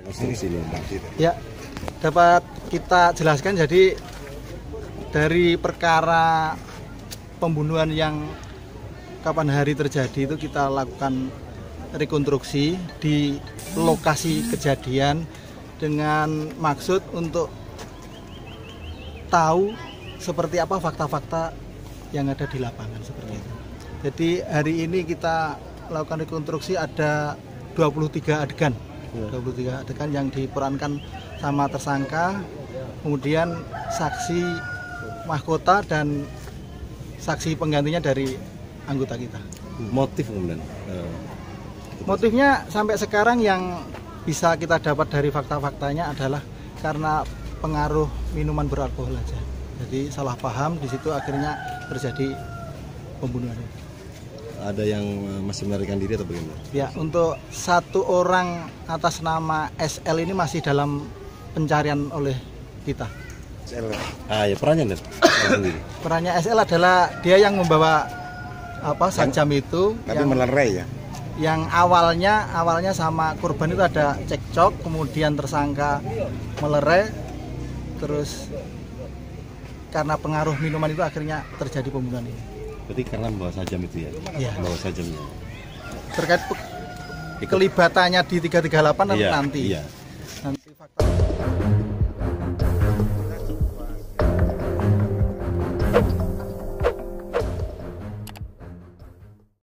Ya, dapat kita jelaskan. Jadi dari perkara pembunuhan yang kapan hari terjadi itu kita lakukan rekonstruksi di lokasi kejadian dengan maksud untuk tahu seperti apa fakta-fakta yang ada di lapangan seperti itu. Jadi hari ini kita lakukan rekonstruksi ada 23 adegan. 23 adegan yang diperankan sama tersangka, kemudian saksi mahkota dan saksi penggantinya dari anggota kita. Motif kemudian? Motifnya sampai sekarang yang bisa kita dapat dari fakta-faktanya adalah karena pengaruh minuman beralkohol aja. Jadi salah paham di situ akhirnya terjadi pembunuhan. Ada yang masih melarikan diri atau bagaimana? Ya, untuk satu orang atas nama SL ini masih dalam pencarian oleh kita. SL. Ya perannya sendiri. Perannya SL adalah dia yang membawa sajam itu. Tapi yang melerai ya. Yang awalnya sama korban itu ada cekcok, kemudian tersangka melerai, terus karena pengaruh minuman itu akhirnya terjadi pembunuhan ini. Berarti karena membawa sajam itu ya? Iya. Membawa sajamnya. Terkait kelibatannya di 338 iya, nanti. Iya.